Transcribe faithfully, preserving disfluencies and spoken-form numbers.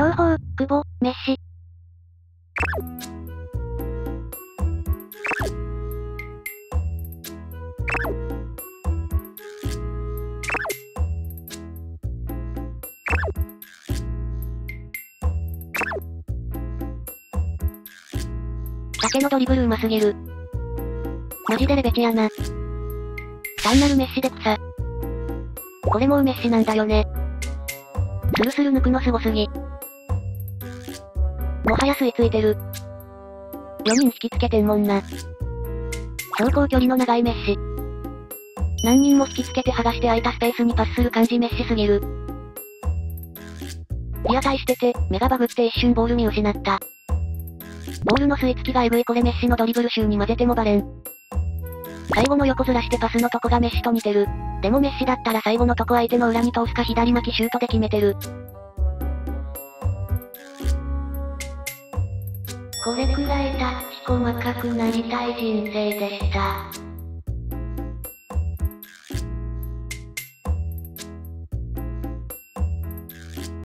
情報、久保、メッシ。竹のドリブル上手すぎる。マジでレベチやな。単なるメッシで草。これもうメッシなんだよね。スルスル抜くのすごすぎ。もはや吸い付いてる。よにん引きつけてんもんな。走行距離の長いメッシ。何人も引きつけて剥がして空いたスペースにパスする感じメッシすぎる。リアタイしてて、目がバグって一瞬ボール見失った。ボールの吸い付きがエグいこれメッシのドリブル集に混ぜてもバレん。最後の横ずらしてパスのとこがメッシと似てる。でもメッシだったら最後のとこ相手の裏に通すか左巻きシュートで決めてる。これくらいタッチ細かくなりたい人生でした。